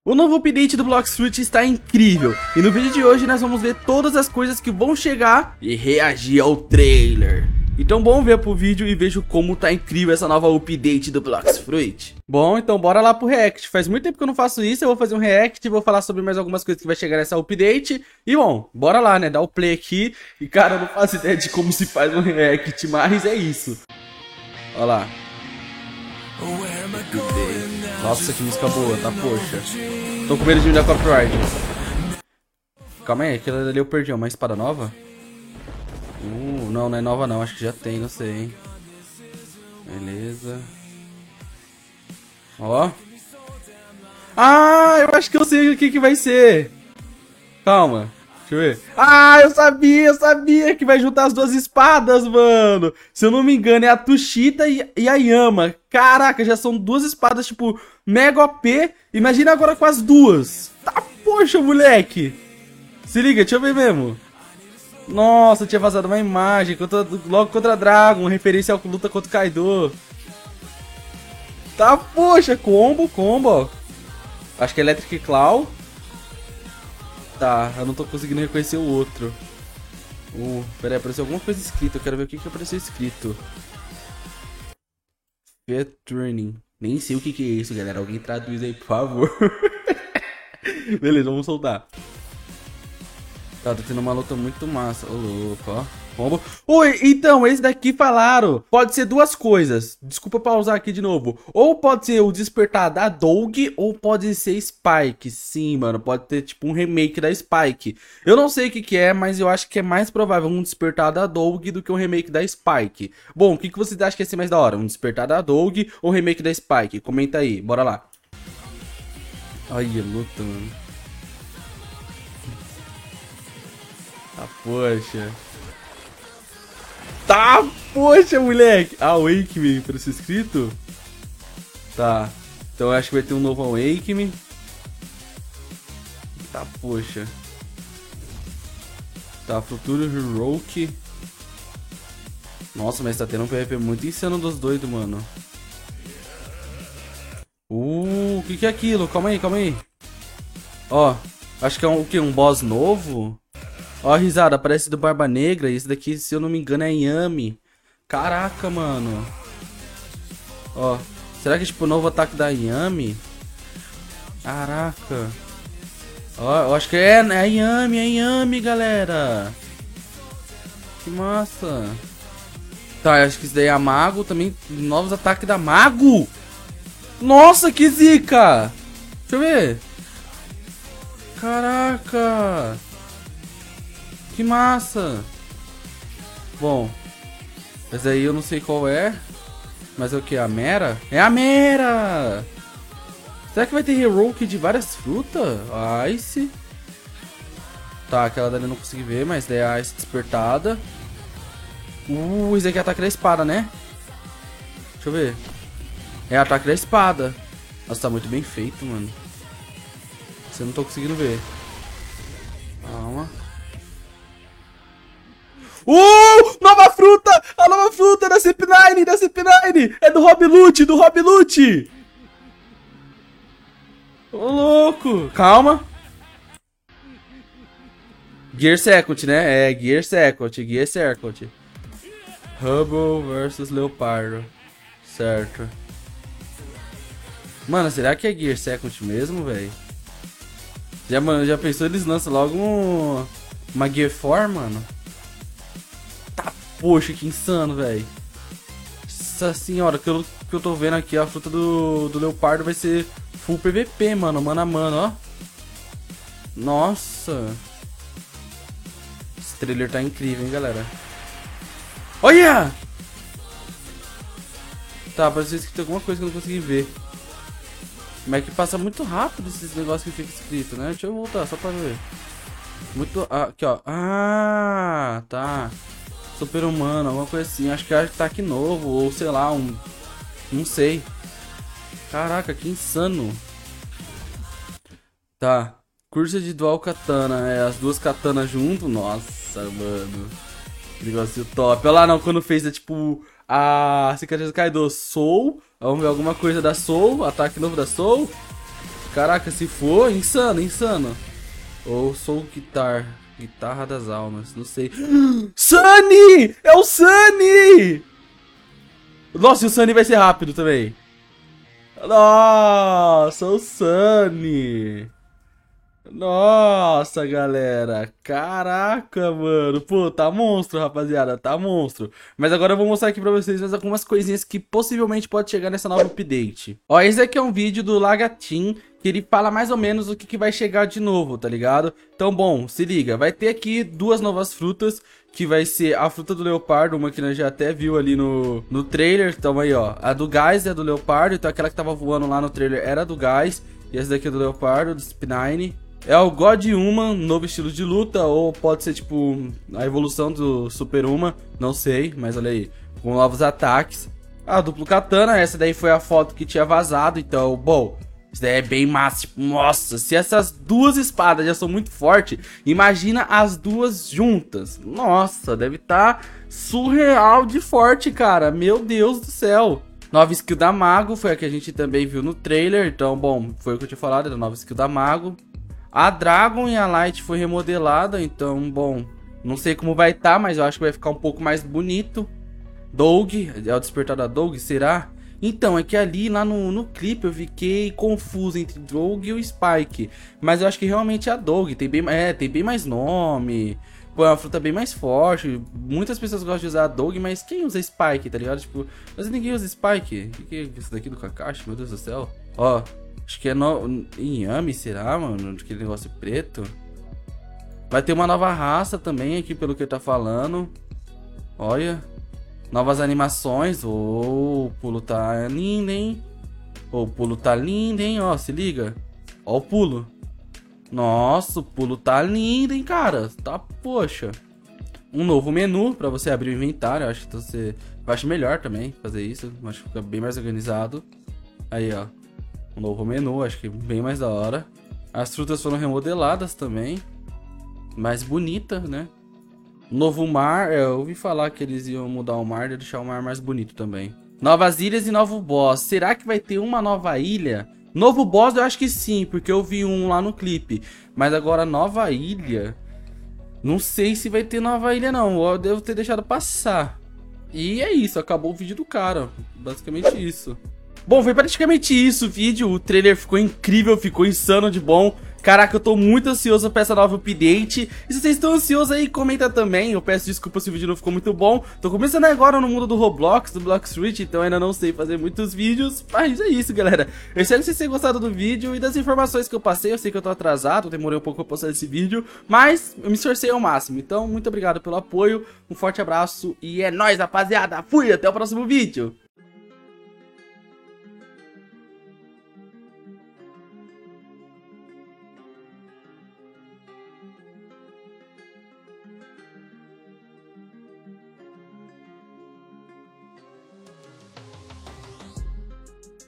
O novo update do Blox Fruit está incrível, e no vídeo de hoje nós vamos ver todas as coisas que vão chegar e reagir ao trailer. Então vamos ver pro vídeo e vejo como tá incrível essa nova update do Blox Fruit. Bom, então bora lá pro react. Faz muito tempo que eu não faço isso, eu vou fazer um react e vou falar sobre mais algumas coisas que vai chegar nessa update. E bom, bora lá, né, dar o play aqui. E cara, eu não faço ideia de como se faz um react, mas é isso. Olha lá. Nossa, que música boa, tá, poxa. Tô com medo de me dar copyright. Calma aí, aquela ali eu perdi, uma espada nova? Não, não é nova não, acho que já tem, não sei, hein. Beleza. Ó. Ah, eu acho que eu sei o que vai ser. Calma. Deixa eu ver. Ah, eu sabia que vai juntar as duas espadas, mano. Se eu não me engano, é a Tushita e a Yama. Caraca, já são duas espadas, tipo, mega OP. Imagina agora com as duas. Tá, poxa, moleque. Se liga, deixa eu ver mesmo. Nossa, tinha vazado uma imagem logo contra a Dragon, referência ao luta contra o Kaido. Tá, poxa, combo, ó. Acho que é Electric Claw. Tá, eu não tô conseguindo reconhecer o outro. Pera aí, apareceu alguma coisa escrita. Eu quero ver o que apareceu escrito. Fair Training. Nem sei o que é isso, galera. Alguém traduz aí, por favor. Beleza, vamos soltar. Tá tendo uma luta muito massa. Ô, louco, ó. Combo. Oi, então, esse daqui falaram. Pode ser duas coisas. Desculpa pausar aqui de novo. Ou pode ser o despertar da Doug, ou pode ser Spike. Sim, mano, pode ter tipo um remake da Spike. Eu não sei o que é, mas eu acho que é mais provável um despertar da Doug do que um remake da Spike. Bom, o que vocês acham que ia ser mais da hora? Um despertar da Doug ou um remake da Spike? Comenta aí, bora lá. Olha, luta, mano. Ah, poxa. Tá, poxa, moleque. Awake Me, pra ser inscrito? Tá. Então eu acho que vai ter um novo Awake Me. Tá, poxa. Tá, Futuro Heroic. Nossa, mas tá tendo um PvP muito insano dos doidos, mano. O que é aquilo? Calma aí. Ó, acho que é o que? Um boss novo? Ó a risada, parece do Barba Negra. Esse daqui, se eu não me engano, é Yami. Caraca, mano. Ó, será que é tipo o novo ataque da Yami? Caraca. Ó, eu acho que é Yami, galera. Que massa. Tá, eu acho que isso daí é a Mago também. Novos ataques da Mago. Nossa, que zica. Deixa eu ver. Caraca. Que massa! Bom, esse aí eu não sei qual é. Mas é o que? A Mera? É a Mera! Será que vai ter Heroic de várias frutas? Ice. Tá, aquela dali eu não consegui ver, mas daí a Ice despertada. Esse aqui é ataque da espada, né? Deixa eu ver. É ataque da espada. Nossa, tá muito bem feito, mano. Você não tô conseguindo ver. Calma. Nova fruta! A nova fruta da CP9! É do Rob Lute! Ô, louco! Calma! Gear Second, né? É, Gear Second. Hubble versus Leopardo. Certo. Mano, será que é Gear Second mesmo, velho? Já pensou eles lançam logo uma Gear 4, mano? Poxa, que insano, velho. Nossa senhora, que eu tô vendo aqui, a fruta do Leopardo vai ser full PVP, mano. Mano a mano, ó. Nossa. Esse trailer tá incrível, hein, galera. Olha! Tá, parece que tem alguma coisa que eu não consegui ver. Mas é que passa muito rápido esses negócios que fica escrito, né? Deixa eu voltar, só pra ver. Muito... aqui, ó. Ah, tá. Super-humano, alguma coisa assim. Acho que é ataque novo, ou sei lá, não sei. Caraca, que insano. Tá. Cursa de dual katana. É, as duas katanas junto. Nossa, mano. Que negócio top. Olha lá, não, quando fez, é tipo, a cicatriz do Kaido Soul. Vamos ver alguma coisa da Soul. Ataque novo da Soul. Caraca, se for, insano, insano. Ou Soul Guitar. Guitarra das almas, não sei. Sunny! É o Sunny! Nossa, e o Sunny vai ser rápido também. Nossa, o Sunny. Nossa, galera. Caraca, mano. Pô, tá monstro, rapaziada. Tá monstro. Mas agora eu vou mostrar aqui pra vocês mais algumas coisinhas que possivelmente pode chegar nessa nova update. Ó, esse aqui é um vídeo do Lagatin, que ele fala mais ou menos o que vai chegar de novo, tá ligado? Então, bom, se liga. Vai ter aqui duas novas frutas, que vai ser a fruta do leopardo, uma que nós já até viu ali no trailer. Então aí, ó. A do gás é do leopardo, então aquela que tava voando lá no trailer era do gás. E essa daqui é do leopardo, do Spinine. É o God Human, novo estilo de luta, ou pode ser tipo a evolução do Super Uma, não sei, mas olha aí, com novos ataques. A duplo katana, essa daí foi a foto que tinha vazado, então, bom, isso daí é bem massa, tipo, nossa, se essas duas espadas já são muito fortes, imagina as duas juntas. Nossa, deve estar surreal de forte, cara, meu Deus do céu. Nova skill da Mago, foi a que a gente também viu no trailer, então, bom, foi o que eu tinha falado, da nova skill da Mago. A Dragon e a Light foi remodelada, então, bom, não sei como vai estar, mas eu acho que vai ficar um pouco mais bonito. Doug, é o despertar da Doug, será? Então, é que ali, lá no clipe, eu fiquei confuso entre Doug e o Spike. Mas eu acho que realmente é a Doug, tem bem mais nome. Pô, é uma fruta bem mais forte. Muitas pessoas gostam de usar a Doug, mas quem usa Spike, tá ligado? Tipo, mas ninguém usa Spike. O que é isso daqui do Kakashi? Meu Deus do céu. Ó. Acho que é Inhame, será, mano? Aquele negócio preto. Vai ter uma nova raça também aqui, pelo que ele tá falando. Olha. Novas animações. Oh, o pulo tá lindo, hein? Oh, o pulo tá lindo, hein? Ó, se liga. Ó o pulo. Nossa, o pulo tá lindo, hein, cara? Tá, poxa. Um novo menu pra você abrir o inventário. Acho que você... Eu acho melhor também fazer isso. Acho que fica bem mais organizado. Aí, ó. Um novo menu, acho que bem mais da hora. As frutas foram remodeladas também. Mais bonita, né? Novo mar, eu ouvi falar que eles iam mudar o mar e deixar o mar mais bonito também. Novas ilhas e novo boss. Será que vai ter uma nova ilha? Novo boss eu acho que sim, porque eu vi um lá no clipe. Mas agora nova ilha... Não sei se vai ter nova ilha não, eu devo ter deixado passar. E é isso, acabou o vídeo do cara. Basicamente isso. Bom, foi praticamente isso o vídeo, o trailer ficou incrível, ficou insano de bom. Caraca, eu tô muito ansioso pra essa nova update. E se vocês estão ansiosos aí, comenta também. Eu peço desculpa se o vídeo não ficou muito bom. Tô começando agora no mundo do Roblox, do Blox Fruit, então ainda não sei fazer muitos vídeos. Mas é isso, galera. Eu espero que vocês tenham gostado do vídeo e das informações que eu passei. Eu sei que eu tô atrasado, demorei um pouco pra postar esse vídeo, mas eu me esforcei ao máximo. Então, muito obrigado pelo apoio, um forte abraço e é nóis, rapaziada. Fui, até o próximo vídeo.